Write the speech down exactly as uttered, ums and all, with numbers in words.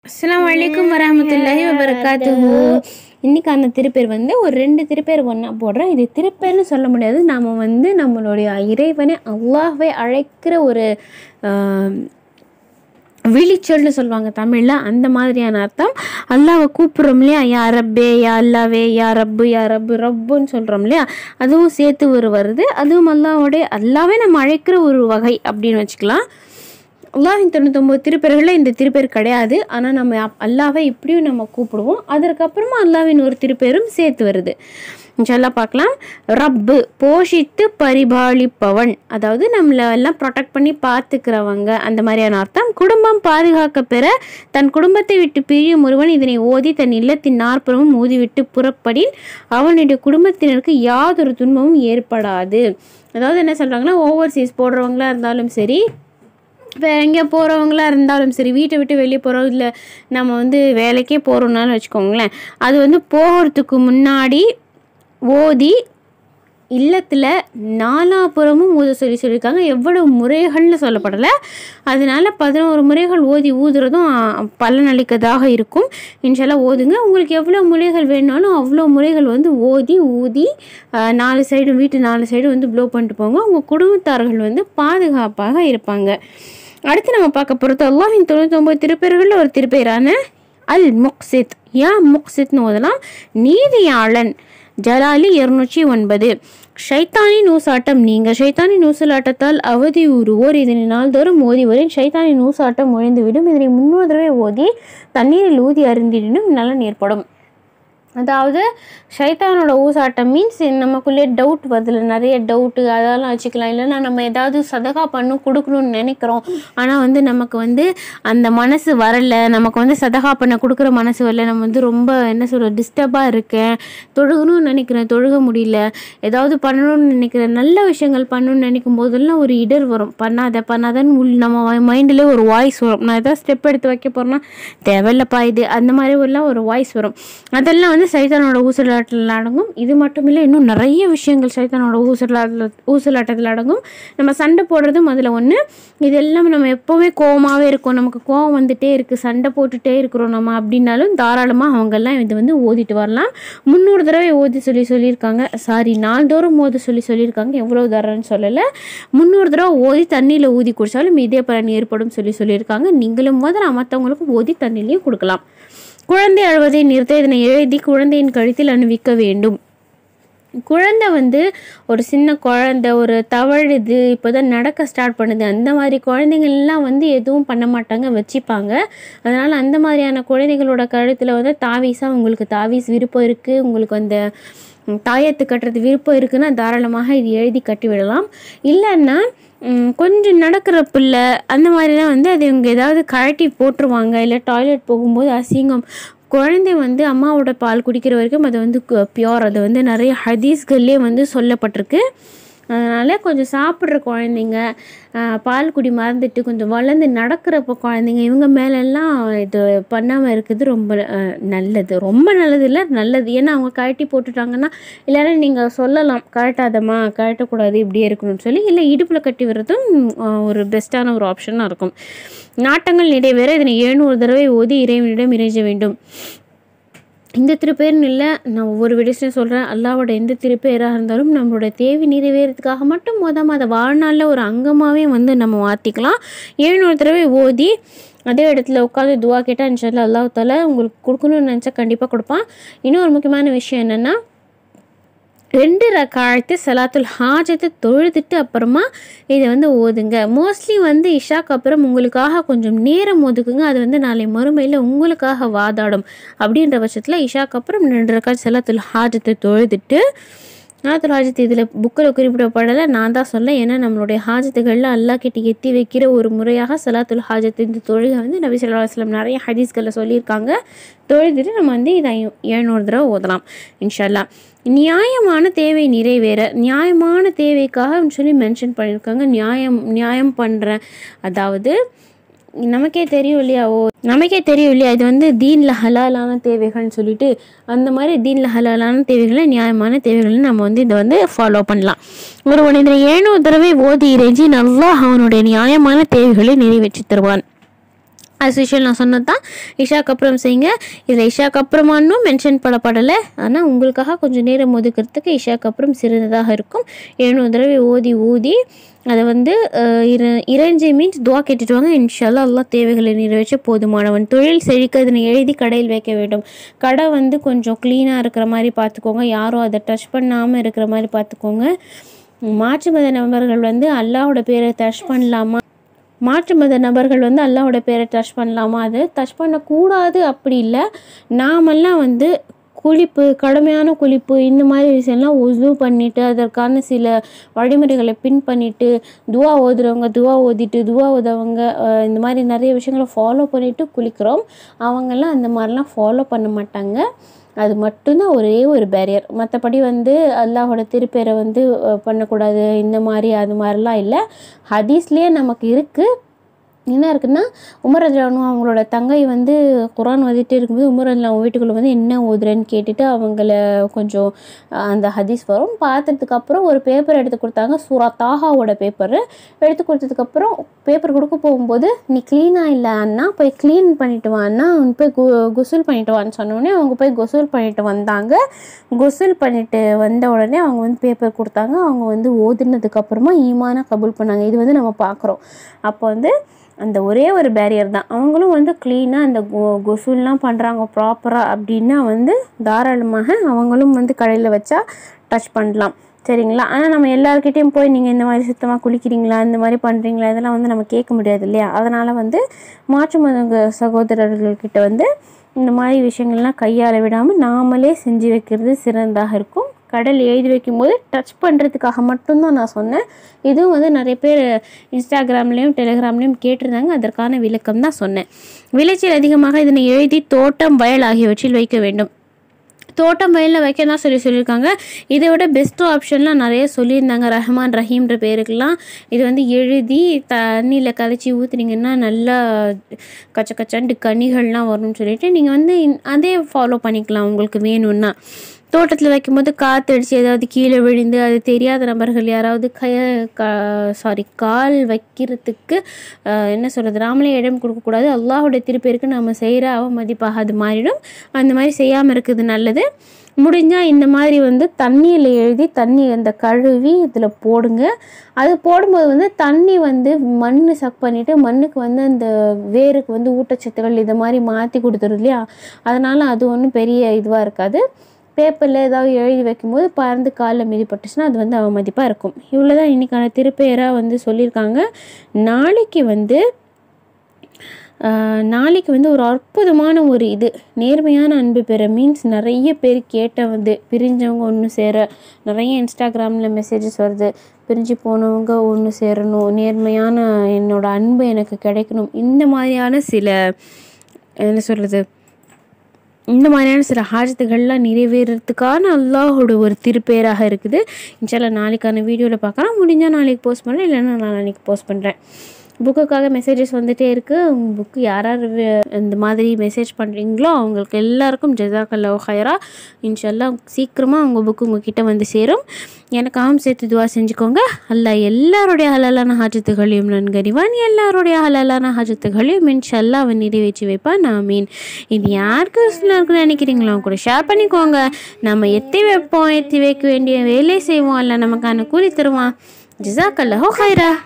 அஸ்ஸலாமு அலைக்கும் வரஹ்மத்துல்லாஹி வபரகாத்துஹு. இன்றைக்கான திருப்பேர் வந்து ஒரு ரெண்டு திருப்பேர் ஒன்றா போடுறேன். இது திருப்பேர்னு சொல்ல முடியாது. நாம் வந்து நம்மளுடைய இறைவனை அல்லாஹ்வை அழைக்கிற ஒரு விழிச்சொல்னு சொல்லுவாங்க தமிழில், அந்த மாதிரியான அர்த்தம். அல்லாவை கூப்பிட்றோம் இல்லையா, யா ரப்பே யா அல்லாவே யா ரப்பு யா ரப்பு ரப்புன்னு சொல்கிறோம் இல்லையா, அதுவும் சேர்த்து ஒரு வருது. அதுவும் அல்லாவோடைய அல்லாவே நம்ம அழைக்கிற ஒரு வகை அப்படின்னு வச்சுக்கலாம். அல்லாஹின் தொண்ணூத்தொம்பது திருப்பேர்களில் இந்த திருப்பேர் கிடையாது. ஆனால் நம்ம அல்லாவை இப்படியும் நம்ம கூப்பிடுவோம். அதற்கப்புறமா அல்லாவின் ஒரு திருப்பேரும் சேர்த்து வருது. இன்ஷால்லா பார்க்கலாம். ரப்பு போஷித்து பரிபாலிப்பவன், அதாவது நம்மளை எல்லாம் ப்ரொடெக்ட் பண்ணி பார்த்துக்கிறவங்க, அந்த மாதிரியான அர்த்தம். குடும்பம் பாதுகாக்க பெற தன் குடும்பத்தை விட்டு பிரியும் ஒருவன் இதனை ஓதி தன் இல்லத்தின் நாற்புறமும் ஊதிவிட்டு புறப்படின் அவனுடைய குடும்பத்தினருக்கு யாதொரு துன்பமும் ஏற்படாது. அதாவது என்ன சொல்கிறாங்கன்னா, ஓவர்சீஸ் போடுறவங்களா இருந்தாலும் சரி, இப்போ எங்கே போகிறவங்களா இருந்தாலும் சரி, வீட்டை விட்டு வெளியே போகிறோம், இல்லை நம்ம வந்து வேலைக்கே போகிறோம்னாலும் வச்சுக்கோங்களேன், அது வந்து போகிறதுக்கு முன்னாடி ஓதி இல்லத்தில் நாலாபுறமும் ஊத சொல்லி சொல்லியிருக்காங்க. எவ்வளவு முறைகள்னு சொல்லப்படலை. அதனால் பதினோரு முறைகள் ஓதி ஊதுறதும் பலனளிக்கதாக இருக்கும். இன்ஷால்லா ஓதுங்க. உங்களுக்கு எவ்வளோ முறைகள் வேணாலும் அவ்வளோ முறைகள் வந்து ஓதி ஊதி நாலு சைடு வீட்டு நாலு சைடு வந்து ப்ளோ பண்ணிட்டு போங்க. உங்கள் குடும்பத்தார்கள் வந்து பாதுகாப்பாக இருப்பாங்க. அடுத்து நம்ம பார்க்க போகிறது அல்லாஹின் தொண்ணூத்தொம்பது திருப்பேர்களில் ஒரு திருப்பேரான அல் முக்சித். யா முக்சித்னு ஓதலாம். நீதியாளன். ஜலாலி இருநூற்றி ஒன்பது. ஷைத்தானின் ஊசாட்டம் நீங்க ஷைத்தானின் ஊசலாட்டத்தால் அவதி உருவோர் இதனை நாள்தோறும் ஓதி வரின் ஷைத்தானின் ஊசாட்டம் ஒழிந்துவிடும். இதனை முன்னூறு தடவை ஓதி தண்ணீரில் ஊதி அருந்தினும் நலன் ஏற்படும். அதாவது ஷைத்தானோட ஊசாட்டம் மீன்ஸ் நமக்குள்ளே டவுட் வருதுல, நிறைய டவுட்டு, அதெல்லாம் வச்சுக்கலாம். இல்லைன்னா நம்ம ஏதாவது சதகா பண்ணும் கொடுக்கணும்னு நினைக்கிறோம், ஆனால் வந்து நமக்கு வந்து அந்த மனசு வரலை, நமக்கு வந்து சதகா பண்ண கொடுக்குற மனசு வரல, நம்ம வந்து ரொம்ப என்ன சொல்கிற டிஸ்டர்பாக இருக்கேன், தொழுகணும்னு நினைக்கிறேன் தொழுக முடியல, ஏதாவது பண்ணணும்னு நினைக்கிறேன், நல்ல விஷயங்கள் பண்ணணும்னு நினைக்கும் போதெல்லாம் ஒரு இடர் வரும். பண்ணாத பண்ணாதன்னு உள் நம்ம மைண்டிலே ஒரு வாய்ஸ் வரும். நான் ஏதாவது ஸ்டெப் எடுத்து வைக்க போகிறேன்னா தேவையில்லப்பா இது, அந்த மாதிரி எல்லாம் ஒரு வாய்ஸ் வரும். அதெல்லாம் வந்து சைத்தானோட ஊசலாட்டத்தில் அடங்கும். இது மட்டும் இல்லை, இன்னும் நிறைய விஷயங்கள் சைத்தானோட ஊசலாட்ட ஊசலாட்டத்தில் அடங்கும். நம்ம சண்டை போடுறதும் அதில் ஒன்று. இதெல்லாம் நம்ம எப்போவுமே கோவமாகவே இருக்கும், நமக்கு கோவம் வந்துட்டே இருக்குது, சண்டை போட்டுகிட்டே இருக்கிறோம் நம்ம அப்படின்னாலும் தாராளமாக அவங்கெல்லாம் இது வந்து ஓதிட்டு வரலாம். முந்நூறு தடவை ஓதி சொல்லி சொல்லியிருக்காங்க. சாரி நாள்தோறும் ஓதி சொல்லி சொல்லியிருக்காங்க. எவ்வளோ தரன்னு சொல்லலை. முந்நூறு தடவை ஓதி தண்ணியில் ஊதி குடித்தாலும் இதே பலன் ஏற்படும் சொல்லி சொல்லியிருக்காங்க. நீங்களும் முதல்ல மற்றவங்களுக்கும் ஓதி தண்ணிலையும் கொடுக்கலாம். குழந்தை அழுவதை நிறுத்த இதனை எழுதி குழந்தையின் கழுத்தில் அணிவிக்க வேண்டும். குழந்தை வந்து ஒரு சின்ன குழந்தை, ஒரு தவழுது, இப்போ தான் நடக்க ஸ்டார்ட் பண்ணுது, அந்த மாதிரி குழந்தைங்கள்லாம் வந்து எதுவும் பண்ண மாட்டாங்க, வச்சுப்பாங்க. அதனால் அந்த மாதிரியான குழந்தைகளோட கழுத்தில் வந்து தாவீஸாக உங்களுக்கு தாவீஸ் விருப்பம் இருக்குது, உங்களுக்கு அந்த தாயத்து கட்டுறது விருப்பம் இருக்குன்னா தாராளமாக இது எழுதி கட்டி விடலாம். இல்லைன்னா கொஞ்சம் நடக்கிற பிள்ளை அந்த மாதிரிலாம் வந்து அது இவங்க ஏதாவது கழட்டி போட்டுருவாங்க. இல்லை டாய்லெட் போகும்போது அசிங்கம், குழந்தை வந்து அம்மாவோட பால் குடிக்கிற வரைக்கும் அது வந்து பியோர், அது வந்து நிறைய ஹதீஸ்கள்லேயே வந்து சொல்லப்பட்டிருக்கு. அதனால் கொஞ்சம் சாப்பிட்ற குழந்தைங்க, பால் குடி மறந்துட்டு கொஞ்சம் வளர்ந்து நடக்கிறப்போ குழந்தைங்க, இவங்க மேலெல்லாம் இது பண்ணாமல் இருக்குது ரொம்ப நல்லது. ரொம்ப நல்லது இல்லை, நல்லது. ஏன்னா அவங்க கழட்டி போட்டுட்டாங்கன்னா, இல்லைன்னா நீங்கள் சொல்லலாம் கழட்டாதம்மா, கழட்டக்கூடாது, இப்படியே இருக்கணும்னு சொல்லி. இல்லை இடுப்பில் கட்டி விடுறதும் ஒரு பெஸ்ட்டான ஒரு ஆப்ஷனாக இருக்கும். நாட்டங்கள் நிறைவேற இதனை எழுநூறு தடவை ஓதி இறைவனிடம் இறைஞ்ச வேண்டும். இந்த திருப்பேர்னு இல்லை, நான் ஒவ்வொரு வீடியோஸ்லையும் சொல்கிறேன், அல்லாவோட எந்த திருப்பேராக இருந்தாலும் நம்மளோட தேவை நிறைவேறதுக்காக மட்டும் மொதல் அதை வாழ்நாளில் ஒரு அங்கமாகவே வந்து நம்ம மாற்றிக்கலாம். எழுநூறு தடவை ஓதி அதே இடத்துல உட்காந்து துவா கேட்டால் இன்ஷால்லா அல்லாஹ் தஆலா உங்களுக்கு கொடுக்கணும்னு நினச்சா கண்டிப்பாக கொடுப்பான். இன்னொரு முக்கியமான விஷயம் என்னென்னா, ரெண்டு ரக்காயத்து சலாத்துல் ஹாஜத்தை தொழுதுட்டு அப்புறமா இதை வந்து ஓதுங்க. மோஸ்ட்லி வந்து இஷாக்கு அப்புறம் உங்களுக்காக கொஞ்சம் நேரம் ஒதுக்குங்க, அது வந்து நாளை மறுமையில் உங்களுக்காக வாதாடும். அப்படின்ற பட்சத்தில் இஷாக்கு அப்புறம் ரெண்டு ரக்காயத்து சலாத்துல் ஹாஜத்தை தொழுதுட்டு, சலாத்துல் ஹாஜத் இதில் புக்கில் குறிப்பிடப்படலை, நான் தான் சொல்ல. ஏன்னா நம்மளுடைய ஹாஜத்துகளில் அல்லாஹ் கிட்ட எத்தி வைக்கிற ஒரு முறையாக சலாத்துல் ஹாஜத் இந்த தொழுகை வந்து நபி ஸல்லல்லாஹு அலைஹி வஸல்லம் நிறைய ஹதீஸ்களில் சொல்லியிருக்காங்க. தொழுதுட்டு நம்ம வந்து இதை எழுநூறு தடவை ஓதலாம் இன்ஷால்லா. நியாயமான தேவை நிறைவேற, நியாயமான தேவைக்காக சொல்லி மென்ஷன் பண்ணியிருக்காங்க. நியாயம் நியாயம் பண்ணுறேன், அதாவது நமக்கே தெரியும் இல்லையா, ஓ நமக்கே தெரியும் இல்லையா இது வந்து தீனில் ஹலாலான தேவைகள்னு சொல்லிட்டு, அந்த மாதிரி தீனில் ஹலாலான தேவைகளை நியாயமான தேவைகளை நம்ம வந்து இதை வந்து ஃபாலோ பண்ணலாம். ஒரு மனிதனை எழுநூறு தடவை ஓதி இறைஞ்சி நல்லா அவனுடைய நியாயமான தேவைகளை நிறைவேற்றி தருவான். ஆஸ் யூஷுவல் நான் சொன்னது தான், இஷாக்கு அப்புறம் செய்யுங்க. இதில் இஷாக்கு அப்புறமானும் மென்ஷன் பண்ணப்படலை, ஆனால் உங்களுக்காக கொஞ்சம் நேரம் ஒதுக்கிறதுக்கு இஷாக்கு அப்புறம் சிறியதாக இருக்கும். எழுநூறு தடவை ஓதி ஊதி அதை வந்து இறைஞ்சி மீன்ஸ் துவா கேட்டுட்டு வாங்க. இன்ஷால்லா அல்லாஹ் தேவைகளை நிறைவேற்ற போதுமானவன். தொழில் செழிக்க இதனை எழுதி கடையில் வைக்க வேண்டும். கடை வந்து கொஞ்சம் க்ளீனாக இருக்கிற மாதிரி பார்த்துக்கோங்க, யாரும் அதை டச் பண்ணாமல் இருக்கிற மாதிரி பார்த்துக்கோங்க. மாற்று மத நபர்கள் வந்து அல்லாஹோட பேரை டச் பண்ணலாமா மாற்று மத நபர்கள் வந்து அல்லாஹோட பேரை டச் பண்ணலாமா அது டச் பண்ணக்கூடாது அப்படி இல்லை. நாமெல்லாம் வந்து குளிப்பு, கடுமையான குளிப்பு, இந்த மாதிரி விஷயம்லாம் உது பண்ணிவிட்டு அதற்கான சில வழிமுறைகளை பின் பண்ணிவிட்டு துவா ஓதுறவங்க துவா ஓதிட்டு துவா ஓதவங்க இந்த மாதிரி நிறைய விஷயங்களை ஃபாலோ பண்ணிவிட்டு குளிக்கிறோம். அவங்கெல்லாம் அந்த மாதிரிலாம் ஃபாலோ பண்ண மாட்டாங்க. அது மட்டும்தான் ஒரே ஒரு பேரியர். மற்றபடி வந்து அல்லாஹோட திருப்பேரை வந்து பண்ணக்கூடாது இந்த மாதிரி அது மாதிரிலாம் இல்லை. ஹதீஸ்லேயே நமக்கு இருக்குது. என்ன இருக்குன்னா, உமர் ரலியல்லாஹு அவங்களோட தங்கை வந்து குர்ஆன் ஓதிட்டு இருக்கும்போது உமர் ரலியல்லாஹு வீட்டுக்குள்ளே வந்து என்ன ஓதுறேன்னு கேட்டுட்டு அவங்கள கொஞ்சம் அந்த ஹதீஸ் வரும் பார்த்ததுக்கப்புறம் ஒரு பேப்பர் எடுத்து கொடுத்தாங்க, சூரா தாஹாவோட பேப்பரு. எடுத்து கொடுத்ததுக்கப்புறம் பேப்பர் கொடுக்க போகும்போது நீ க்ளீனாக இல்லை அண்ணா, போய் க்ளீன் பண்ணிட்டு வான்னா, போய் கு குசுல் பண்ணிட்டு வான்னு சொன்னோடனே அவங்க போய் குசுல் பண்ணிட்டு வந்தாங்க. குசுல் பண்ணிட்டு வந்த உடனே அவங்க வந்து பேப்பர் கொடுத்தாங்க. அவங்க வந்து ஓதுனதுக்கப்புறமா ஈமானா கபூல் பண்ணாங்க. இது வந்து நம்ம பார்க்குறோம். அப்போ வந்து அந்த ஒரே ஒரு பேரியர் தான். அவங்களும் வந்து க்ளீனாக அந்த கொ கொசுல்லாம் பண்ணுறாங்க ப்ராப்பராக அப்படின்னா வந்து தாராளமாக அவங்களும் வந்து கடையில் வச்சா டச் பண்ணலாம், சரிங்களா? ஆனால் நம்ம எல்லாருக்கிட்டையும் போய் நீங்கள் இந்த மாதிரி சுத்தமாக குளிக்கிறீங்களா, இந்த மாதிரி பண்ணுறீங்களா, இதெல்லாம் வந்து நம்ம கேட்க முடியாது இல்லையா? அதனால் வந்து மாற்று மத சகோதரர்கள்கிட்ட வந்து இந்த மாதிரி விஷயங்கள்லாம் கையாள விடாமல் நாமளே செஞ்சு வைக்கிறது சிறந்ததாக இருக்கும். கடல் எழுதி வைக்கும்போது டச் பண்ணுறதுக்காக மட்டும்தான் நான் சொன்னேன். இதுவும் வந்து நிறைய பேர் இன்ஸ்டாகிராம்லேயும் டெலிகிராம்லேயும் கேட்டிருந்தாங்க, அதற்கான விளக்கம் தான் சொன்னேன். விளைச்சல் அதிகமாக இதனை எழுதி தோட்டம் வயல் ஆகியவற்றில் வைக்க வேண்டும். தோட்டம் வயலில் வைக்க தான் சொல்லி சொல்லியிருக்காங்க. இதை விட பெஸ்ட் ஆப்ஷன்லாம் நிறைய சொல்லியிருந்தாங்க. ரஹ்மான் ரஹீம்ன்ற பேருக்கெல்லாம் இது வந்து எழுதி தண்ணியில் கரைச்சி ஊற்றுனீங்கன்னா நல்லா கச்ச கச்சன்ட்டு கனிகள்லாம் வரும்னு சொல்லிட்டு நீங்கள் வந்து அதே ஃபாலோ பண்ணிக்கலாம் உங்களுக்கு வேணும்னா. தோட்டத்தில் வைக்கும்போது காற்றடிச்சு ஏதாவது கீழே விழுந்து அது தெரியாத நபர்கள் யாராவது கைய கா சாரி கால் வைக்கிறதுக்கு என்ன சொல்கிறது, நாமளே இடம் கொடுக்கக்கூடாது. அல்லாஹோடைய திருப்பேருக்கு நம்ம செய்கிற அவமதிப்பாக அது மாறிடும். அந்த மாதிரி செய்யாமல் இருக்குது நல்லது. முடிஞ்சால் இந்த மாதிரி வந்து தண்ணியில் எழுதி தண்ணி அந்த கழுவி இதில் போடுங்க. அது போடும்போது வந்து தண்ணி வந்து மண் சக் பண்ணிவிட்டு மண்ணுக்கு வந்து அந்த வேருக்கு வந்து ஊட்டச்சத்துக்கள் இதை மாதிரி மாற்றி கொடுத்துருது இல்லையா? அதனால் அது ஒன்றும் பெரிய இதுவாக இருக்காது. பேப்பரில் ஏதாவது எழுதி வைக்கும்போது பறந்து காலில் மிதிப்பட்டுச்சுன்னா அது வந்து அவமதிப்பாக இருக்கும். இவ்வளோ தான் இன்றைக்கான திருப்பெயராக வந்து சொல்லியிருக்காங்க. நாளைக்கு வந்து நாளைக்கு வந்து ஒரு அற்புதமான ஒரு இது நேர்மையான அன்பு பெற மீன்ஸ் நிறைய பேர் கேட்ட வந்து பிரிஞ்சவங்க ஒன்று சேர நிறைய இன்ஸ்டாகிராமில் மெசேஜஸ் வருது. பிரிஞ்சு போனவங்க ஒன்று சேரணும், நேர்மையான என்னோட அன்பு எனக்கு கிடைக்கணும், இந்த மாதிரியான சில என்ன சொல்கிறது இந்த மாதிரியான சில ஹாஜத்துகள்லாம் நிறைவேறதுக்கான அல்லாஹோட ஒரு திருப்பேராக இருக்குது. இன்ஷால்லா நாளைக்கான வீடியோவில் பார்க்கலாம். முடிஞ்சால் நாளைக்கு போஸ்ட் பண்ணுறேன், இல்லைன்னா நான் நாளைக்கு போஸ்ட் பண்ணுறேன். புக்குக்காக மெசேஜஸ் வந்துகிட்டே இருக்குது. உங்கள் புக்கு யார் யார் இந்த மாதிரி மெசேஜ் பண்ணுறீங்களோ அவங்களுக்கு எல்லாருக்கும் ஜஸாக்கல்லாஹு ஹைரா. இன்ஷால்லா சீக்கிரமாக உங்கள் புக்கு உங்ககிட்ட வந்து சேரும். எனக்காகவும் சேர்த்து துவா செஞ்சுக்கோங்க. அல்லாஹ் எல்லாருடைய ஹலாலான ஹாஜத்துகளையும் நன்கறிவான், எல்லாருடைய ஹலாலான ஹாஜத்துகளையும் இன்ஷால்லா அவன் நிறைவேற்றி வைப்பான். ஆமீன். இது யாருக்கு யூஸ்ஃபுல்லாக இருக்குன்னு நினைக்கிறீங்களோ அவங்க கூட ஷேர் பண்ணிக்கோங்க. நம்ம எத்தி வைப்போம், எத்தி வைக்க வேண்டிய வேலை செய்வோம், அல்ல நமக்கான கூலி தருவான். ஜஸாக்கல்லாஹு ஹைரா.